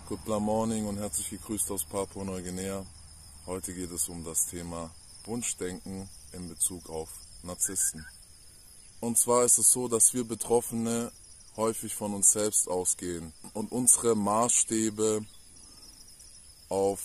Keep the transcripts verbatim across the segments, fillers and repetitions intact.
Good morning und herzlich gegrüßt aus Papua-Neuguinea. Heute geht es um das Thema Wunschdenken in Bezug auf Narzissten. Und zwar ist es so, dass wir Betroffene häufig von uns selbst ausgehen und unsere Maßstäbe auf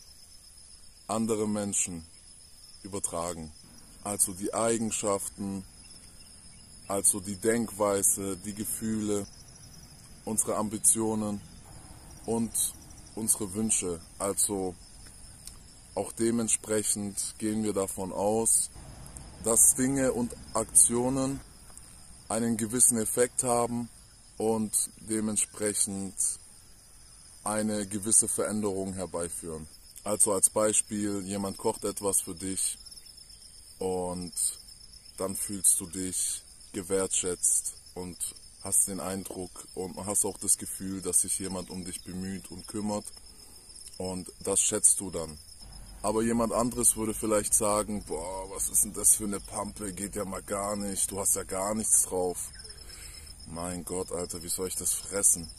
andere Menschen übertragen. Also die Eigenschaften, also die Denkweise, die Gefühle, unsere Ambitionen und unsere Wünsche. Also auch dementsprechend gehen wir davon aus, dass Dinge und Aktionen einen gewissen Effekt haben und dementsprechend eine gewisse Veränderung herbeiführen. Also als Beispiel, jemand kocht etwas für dich und dann fühlst du dich gewertschätzt und hast den Eindruck und hast auch das Gefühl, dass sich jemand um dich bemüht und kümmert und das schätzt du dann. Aber jemand anderes würde vielleicht sagen, boah, was ist denn das für eine Pampe, geht ja mal gar nicht, du hast ja gar nichts drauf. Mein Gott, Alter, wie soll ich das fressen?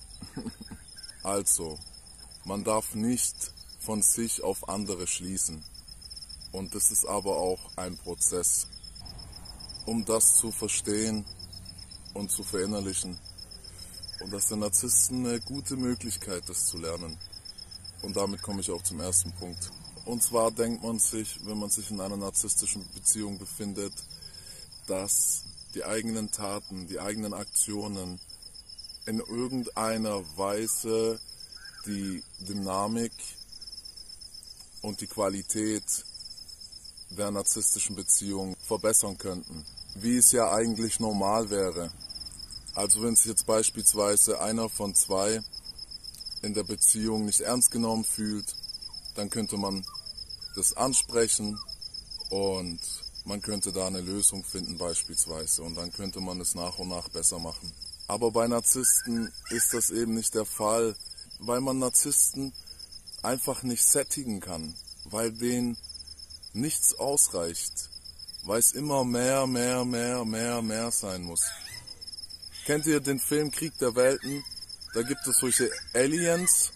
Also, man darf nicht von sich auf andere schließen. Und das ist aber auch ein Prozess. Um das zu verstehen und zu verinnerlichen. Und das ist den Narzissten eine gute Möglichkeit, das zu lernen. Und damit komme ich auch zum ersten Punkt. Und zwar denkt man sich, wenn man sich in einer narzisstischen Beziehung befindet, dass die eigenen Taten, die eigenen Aktionen in irgendeiner Weise die Dynamik und die Qualität der narzisstischen Beziehung verbessern könnten. Wie es ja eigentlich normal wäre. Also wenn sich jetzt beispielsweise einer von zwei in der Beziehung nicht ernst genommen fühlt, dann könnte man das ansprechen und man könnte da eine Lösung finden beispielsweise und dann könnte man es nach und nach besser machen. Aber bei Narzissten ist das eben nicht der Fall, weil man Narzissten einfach nicht sättigen kann, weil denen nichts ausreicht, weil es immer mehr, mehr, mehr, mehr, mehr sein muss. Kennt ihr den Film Krieg der Welten? Da gibt es solche Aliens,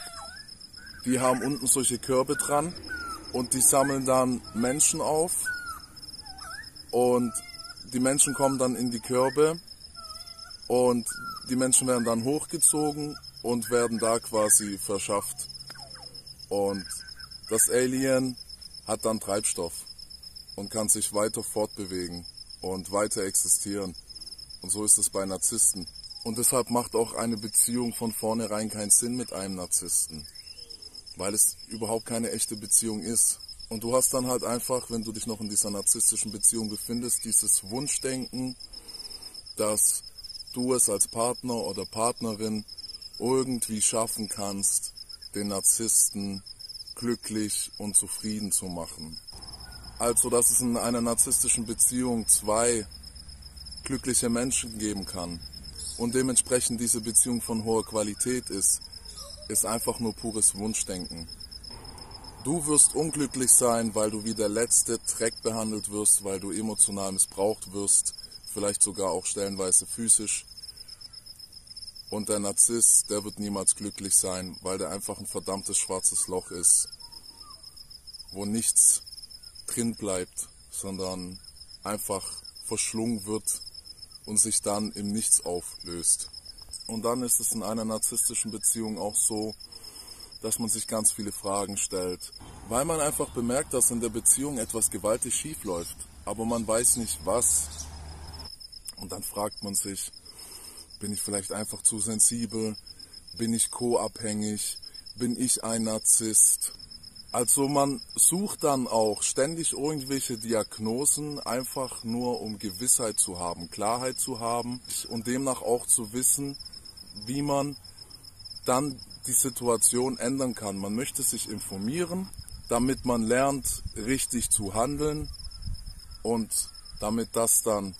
die haben unten solche Körbe dran und die sammeln dann Menschen auf und die Menschen kommen dann in die Körbe und die Menschen werden dann hochgezogen und werden da quasi verschafft. Und das Alien hat dann Treibstoff und kann sich weiter fortbewegen und weiter existieren. Und so ist es bei Narzissten. Und deshalb macht auch eine Beziehung von vornherein keinen Sinn mit einem Narzissten, weil es überhaupt keine echte Beziehung ist. Und du hast dann halt einfach, wenn du dich noch in dieser narzisstischen Beziehung befindest, dieses Wunschdenken, dass du es als Partner oder Partnerin irgendwie schaffen kannst, den Narzissten glücklich und zufrieden zu machen. Also, dass es in einer narzisstischen Beziehung zwei glückliche Menschen geben kann und dementsprechend diese Beziehung von hoher Qualität ist, ist einfach nur pures Wunschdenken. Du wirst unglücklich sein, weil du wie der letzte Dreck behandelt wirst, weil du emotional missbraucht wirst, vielleicht sogar auch stellenweise physisch. Und der Narzisst, der wird niemals glücklich sein, weil der einfach ein verdammtes schwarzes Loch ist, wo nichts drin bleibt, sondern einfach verschlungen wird und sich dann im Nichts auflöst. Und dann ist es in einer narzisstischen Beziehung auch so, dass man sich ganz viele Fragen stellt, weil man einfach bemerkt, dass in der Beziehung etwas gewaltig schief läuft, aber man weiß nicht was. Und dann fragt man sich, bin ich vielleicht einfach zu sensibel? Bin ich co-abhängig? Bin ich ein Narzisst? Also man sucht dann auch ständig irgendwelche Diagnosen, einfach nur um Gewissheit zu haben, Klarheit zu haben und demnach auch zu wissen, wie man dann die Situation ändern kann. Man möchte sich informieren, damit man lernt, richtig zu handeln und damit das dann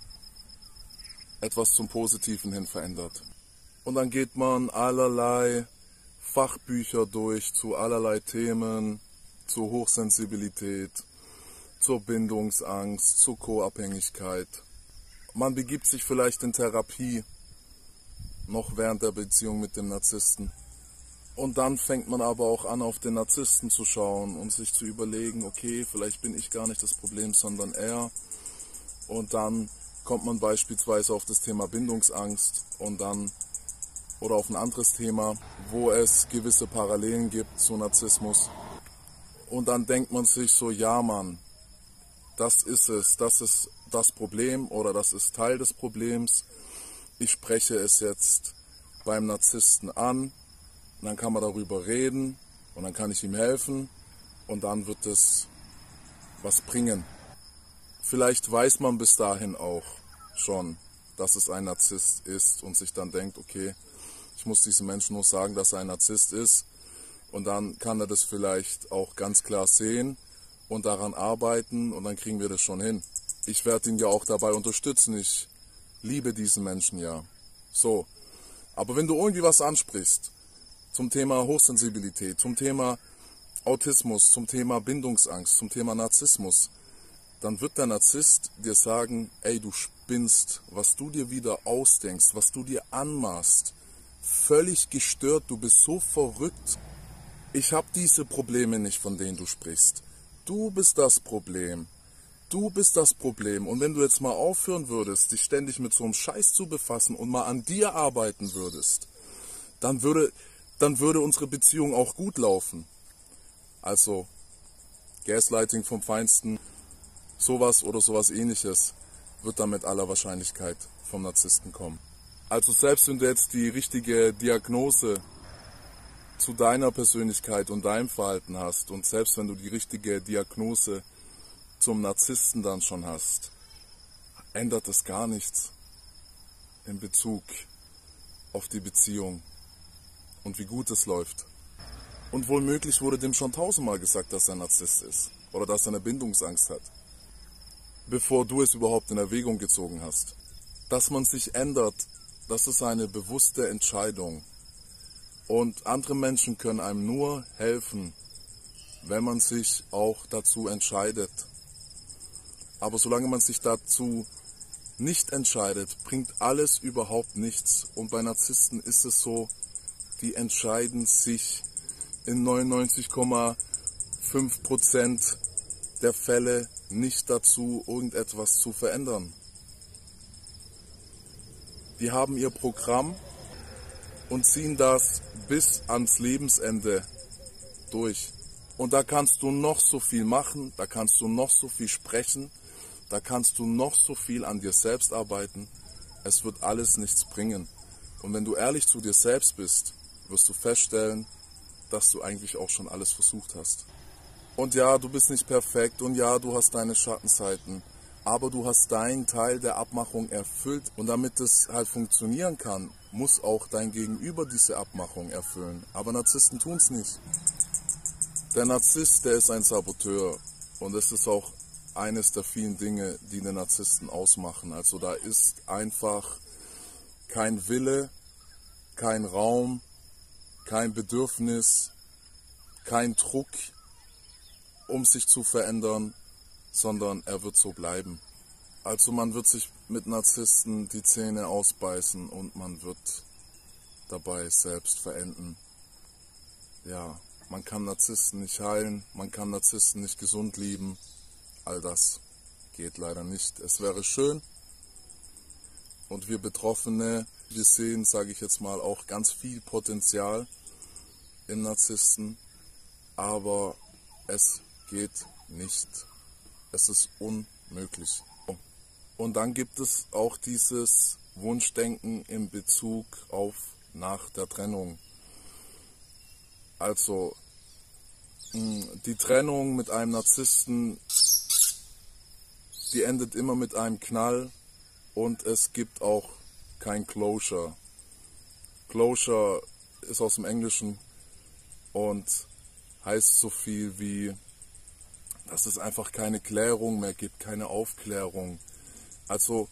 etwas zum Positiven hin verändert. Und dann geht man allerlei Fachbücher durch zu allerlei Themen, zur Hochsensibilität, zur Bindungsangst, zur Co-Abhängigkeit. Man begibt sich vielleicht in Therapie, noch während der Beziehung mit dem Narzissten. Und dann fängt man aber auch an, auf den Narzissten zu schauen und sich zu überlegen, okay, vielleicht bin ich gar nicht das Problem, sondern er. Und dann kommt man beispielsweise auf das Thema Bindungsangst und dann oder auf ein anderes Thema, wo es gewisse Parallelen gibt zu Narzissmus. Und dann denkt man sich so, ja Mann, das ist es, das ist das Problem oder das ist Teil des Problems. Ich spreche es jetzt beim Narzissten an. Und dann kann man darüber reden und dann kann ich ihm helfen und dann wird es was bringen. Vielleicht weiß man bis dahin auch schon, dass es ein Narzisst ist und sich dann denkt, okay, ich muss diesem Menschen nur sagen, dass er ein Narzisst ist und dann kann er das vielleicht auch ganz klar sehen und daran arbeiten und dann kriegen wir das schon hin. Ich werde ihn ja auch dabei unterstützen, ich liebe diesen Menschen ja. So, aber wenn du irgendwie was ansprichst, zum Thema Hochsensibilität, zum Thema Autismus, zum Thema Bindungsangst, zum Thema Narzissmus, dann wird der Narzisst dir sagen, ey, du spinnst, was du dir wieder ausdenkst, was du dir anmaßt, völlig gestört, du bist so verrückt. Ich habe diese Probleme nicht, von denen du sprichst. Du bist das Problem. Du bist das Problem. Und wenn du jetzt mal aufhören würdest, dich ständig mit so einem Scheiß zu befassen und mal an dir arbeiten würdest, dann würde... dann würde unsere Beziehung auch gut laufen. Also Gaslighting vom Feinsten, sowas oder sowas ähnliches wird dann mit aller Wahrscheinlichkeit vom Narzissten kommen. Also selbst wenn du jetzt die richtige Diagnose zu deiner Persönlichkeit und deinem Verhalten hast und selbst wenn du die richtige Diagnose zum Narzissten dann schon hast, ändert es gar nichts in Bezug auf die Beziehung. Und wie gut es läuft. Und womöglich wurde dem schon tausendmal gesagt, dass er ein Narzisst ist. Oder dass er eine Bindungsangst hat. Bevor du es überhaupt in Erwägung gezogen hast. Dass man sich ändert, das ist eine bewusste Entscheidung. Und andere Menschen können einem nur helfen, wenn man sich auch dazu entscheidet. Aber solange man sich dazu nicht entscheidet, bringt alles überhaupt nichts. Und bei Narzissten ist es so, die entscheiden sich in neunundneunzig Komma fünf Prozent der Fälle nicht dazu, irgendetwas zu verändern. Die haben ihr Programm und ziehen das bis ans Lebensende durch. Und da kannst du noch so viel machen, da kannst du noch so viel sprechen, da kannst du noch so viel an dir selbst arbeiten. Es wird alles nichts bringen. Und wenn du ehrlich zu dir selbst bist, wirst du feststellen, dass du eigentlich auch schon alles versucht hast. Und ja, du bist nicht perfekt und ja, du hast deine Schattenseiten, aber du hast deinen Teil der Abmachung erfüllt und damit es halt funktionieren kann, muss auch dein Gegenüber diese Abmachung erfüllen. Aber Narzissten tun es nicht. Der Narzisst, der ist ein Saboteur und es ist auch eines der vielen Dinge, die den Narzissten ausmachen. Also da ist einfach kein Wille, kein Raum, kein Bedürfnis, kein Druck, um sich zu verändern, sondern er wird so bleiben. Also man wird sich mit Narzissten die Zähne ausbeißen und man wird dabei selbst verenden. Ja, man kann Narzissten nicht heilen, man kann Narzissten nicht gesund lieben. All das geht leider nicht. Es wäre schön und wir Betroffene, wir sehen, sage ich jetzt mal, auch ganz viel Potenzial im Narzissten, aber es geht nicht. Es ist unmöglich. Und dann gibt es auch dieses Wunschdenken in Bezug auf nach der Trennung. Also die Trennung mit einem Narzissten, die endet immer mit einem Knall und es gibt auch kein Closure. Closure ist aus dem Englischen und heißt so viel wie, dass es einfach keine Klärung mehr gibt, keine Aufklärung. Also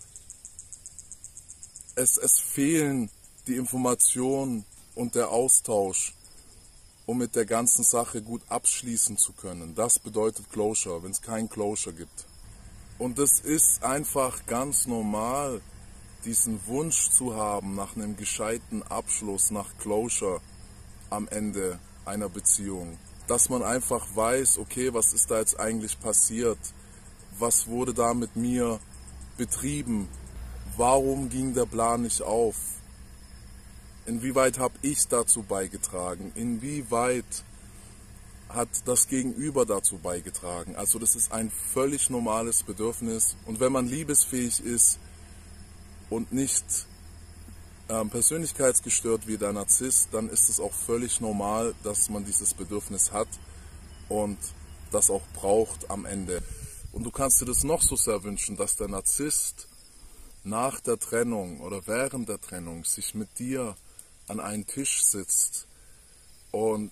es, es fehlen die Informationen und der Austausch, um mit der ganzen Sache gut abschließen zu können. Das bedeutet Closure, wenn es kein Closure gibt. Und es ist einfach ganz normal, diesen Wunsch zu haben nach einem gescheiten Abschluss, nach Closure. am Ende einer Beziehung. Dass man einfach weiß, okay, was ist da jetzt eigentlich passiert? Was wurde da mit mir betrieben? Warum ging der Plan nicht auf? Inwieweit habe ich dazu beigetragen? Inwieweit hat das Gegenüber dazu beigetragen? Also das ist ein völlig normales Bedürfnis. Und wenn man liebesfähig ist und nicht ähm, persönlichkeitsgestört wie der Narzisst, dann ist es auch völlig normal, dass man dieses Bedürfnis hat und das auch braucht am Ende. Und du kannst dir das noch so sehr wünschen, dass der Narzisst nach der Trennung oder während der Trennung sich mit dir an einen Tisch sitzt und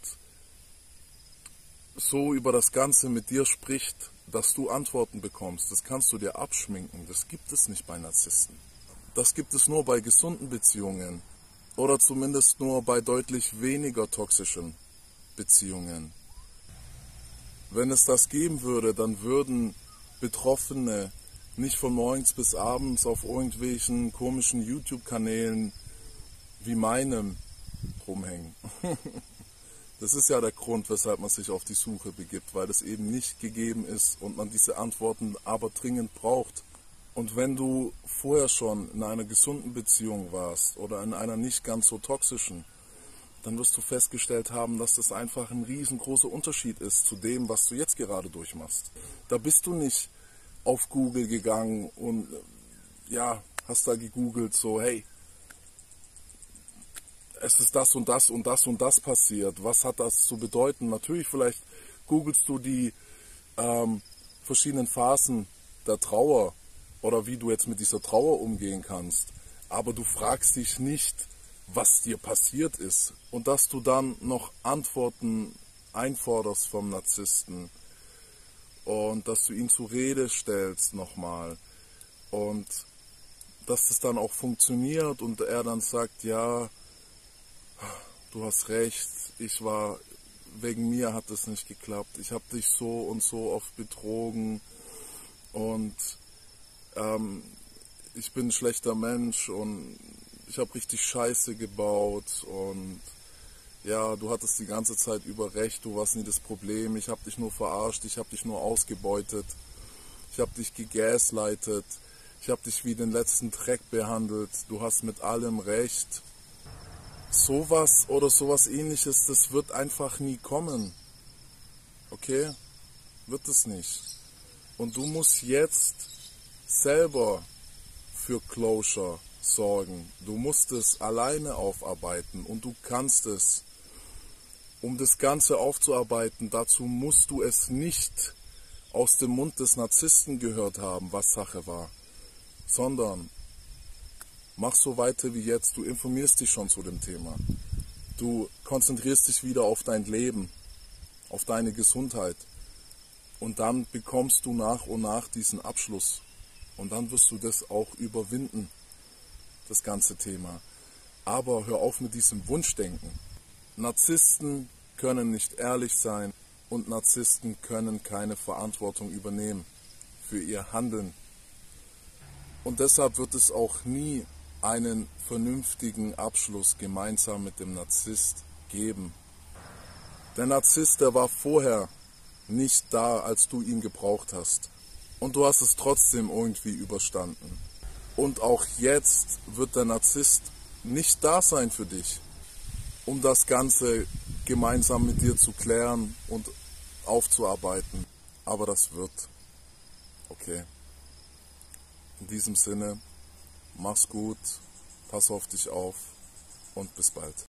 so über das Ganze mit dir spricht, dass du Antworten bekommst. Das kannst du dir abschminken. Das gibt es nicht bei Narzissten. Das gibt es nur bei gesunden Beziehungen oder zumindest nur bei deutlich weniger toxischen Beziehungen. Wenn es das geben würde, dann würden Betroffene nicht von morgens bis abends auf irgendwelchen komischen YouTube-Kanälen wie meinem rumhängen. Das ist ja der Grund, weshalb man sich auf die Suche begibt, weil es eben nicht gegeben ist und man diese Antworten aber dringend braucht. Und wenn du vorher schon in einer gesunden Beziehung warst oder in einer nicht ganz so toxischen, dann wirst du festgestellt haben, dass das einfach ein riesengroßer Unterschied ist zu dem, was du jetzt gerade durchmachst. Da bist du nicht auf Google gegangen und ja, hast da gegoogelt, so hey, es ist das und das und das und das passiert. Was hat das zu bedeuten? Natürlich, vielleicht googelst du die ähm, verschiedenen Phasen der Trauer oder wie du jetzt mit dieser Trauer umgehen kannst. Aber du fragst dich nicht, was dir passiert ist. Und dass du dann noch Antworten einforderst vom Narzissten und dass du ihn zur Rede stellst nochmal und dass es dann auch funktioniert und er dann sagt, ja, du hast recht, ich war, wegen mir hat es nicht geklappt, ich habe dich so und so oft betrogen und ähm, ich bin ein schlechter Mensch und ich habe richtig Scheiße gebaut und ja, du hattest die ganze Zeit über recht, du warst nie das Problem, ich habe dich nur verarscht, ich habe dich nur ausgebeutet, ich habe dich gegaslightet, ich habe dich wie den letzten Dreck behandelt, du hast mit allem recht. Sowas oder sowas ähnliches, das wird einfach nie kommen. Okay? Wird es nicht. Und du musst jetzt selber für Closure sorgen. Du musst es alleine aufarbeiten und du kannst es. Um das Ganze aufzuarbeiten, dazu musst du es nicht aus dem Mund des Narzissten gehört haben, was Sache war, sondern mach so weiter wie jetzt, du informierst dich schon zu dem Thema. Du konzentrierst dich wieder auf dein Leben, auf deine Gesundheit. Und dann bekommst du nach und nach diesen Abschluss. Und dann wirst du das auch überwinden, das ganze Thema. Aber hör auf mit diesem Wunschdenken. Narzissten können nicht ehrlich sein und Narzissten können keine Verantwortung übernehmen für ihr Handeln. Und deshalb wird es auch nie einen vernünftigen Abschluss gemeinsam mit dem Narzisst geben. Der Narzisst, der war vorher nicht da, als du ihn gebraucht hast. Und du hast es trotzdem irgendwie überstanden. Und auch jetzt wird der Narzisst nicht da sein für dich, um das Ganze gemeinsam mit dir zu klären und aufzuarbeiten. Aber das wird. Okay. In diesem Sinne, mach's gut, pass auf dich auf und bis bald.